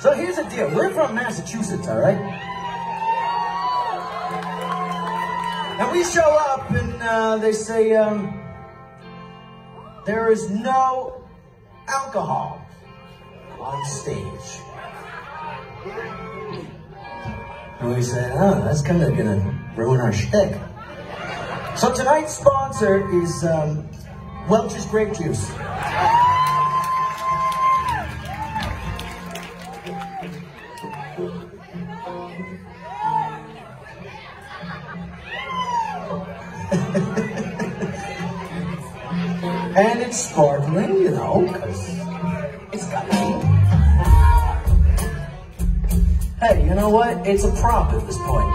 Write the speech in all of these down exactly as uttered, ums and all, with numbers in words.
So here's the deal. We're from Massachusetts, all right? And we show up and uh, they say, um, there is no alcohol on stage. And we say, oh, that's kind of going to ruin our shtick. So tonight's sponsor is um, Welch's Grape Juice. And it's sparkling, you know, because it's got to be. Hey, you know what? It's a prop at this point.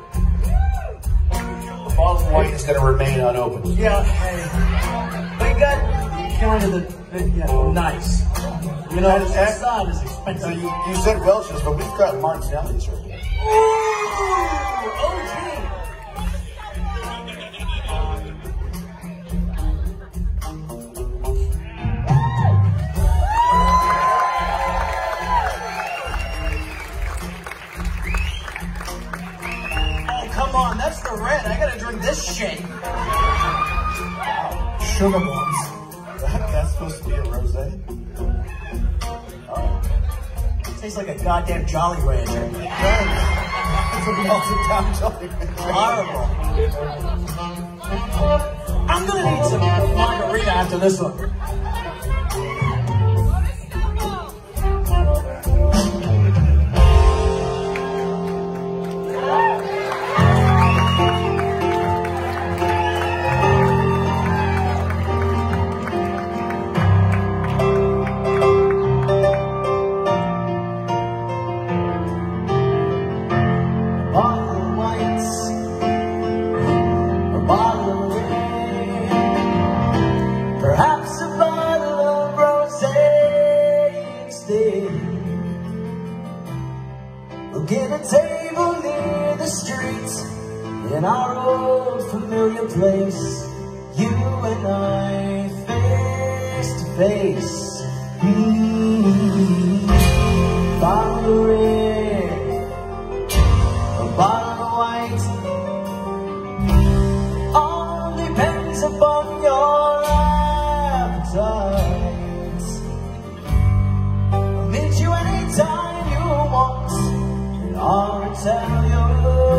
The bottle of white is going to remain unopened. Yeah, hey. They got kind of the, the you know, nice. You know, the facade is expensive. You, you said Welch's, but we've got Martinelli's right here. Ooh, O G. Come on, that's the red. I gotta drink this shit. Wow. Sugar bombs. That, that's supposed to be a rosé? Oh. Tastes like a goddamn Jolly Rancher. It's a melted down Jolly Rancher. Horrible. I'm gonna need some margarita after this one. We'll get a table near the street in our old familiar place. You and I face to face. Mm-hmm. Bottle of red, a bottle of white. All depends upon your appetite. I'll meet you anytime you want. Our Italian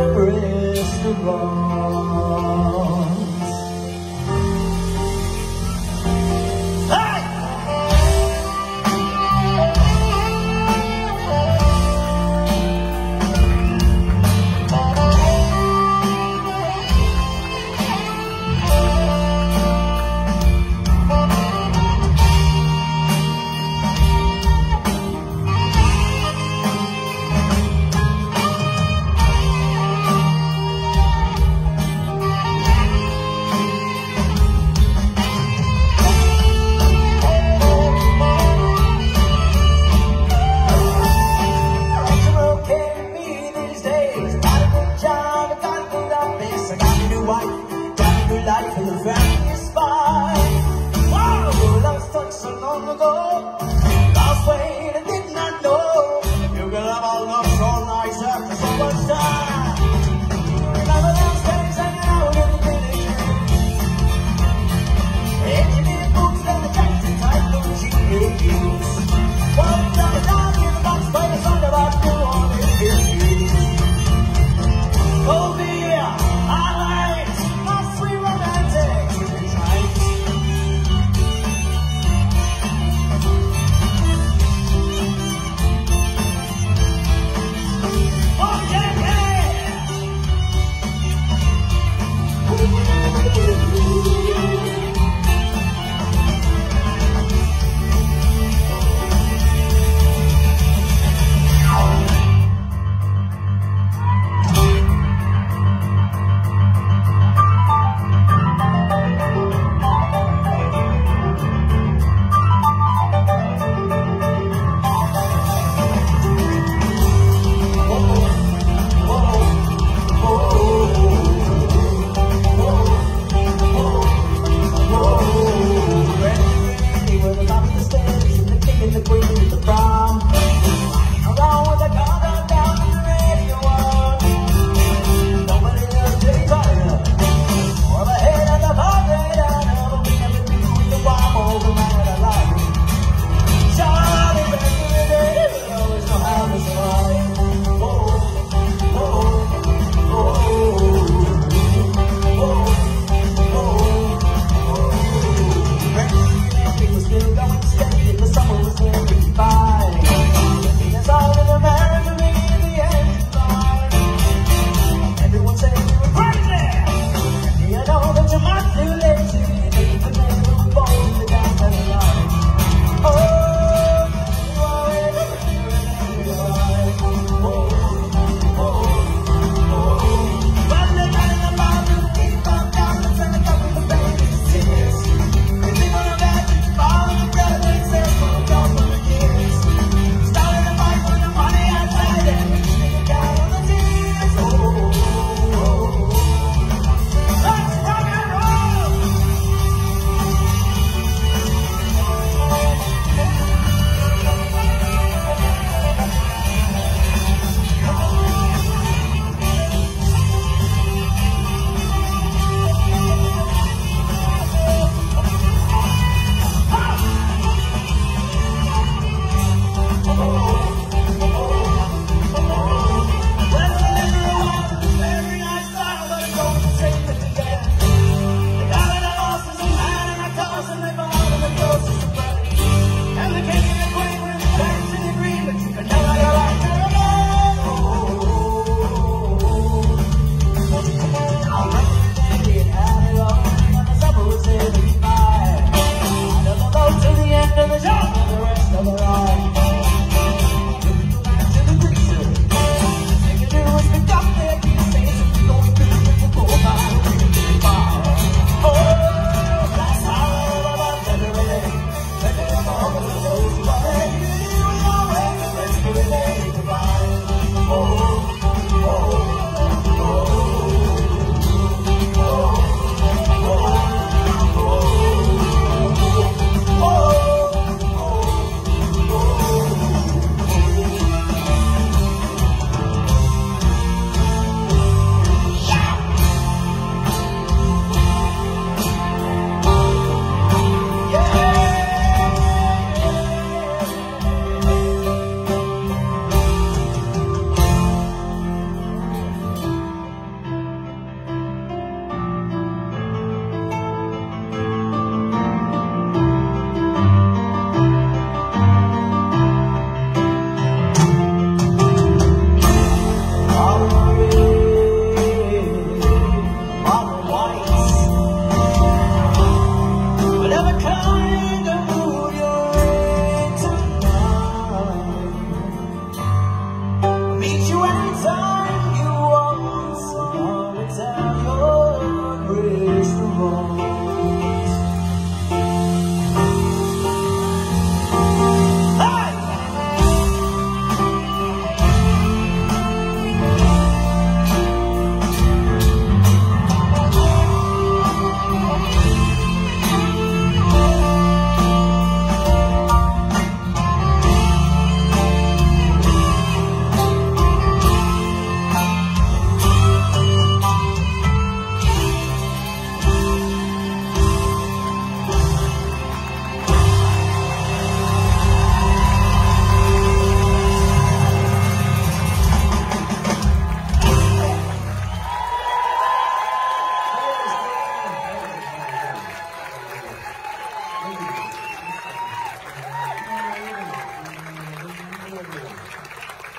restaurants. Hey!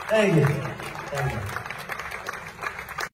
Thank you. Thank you.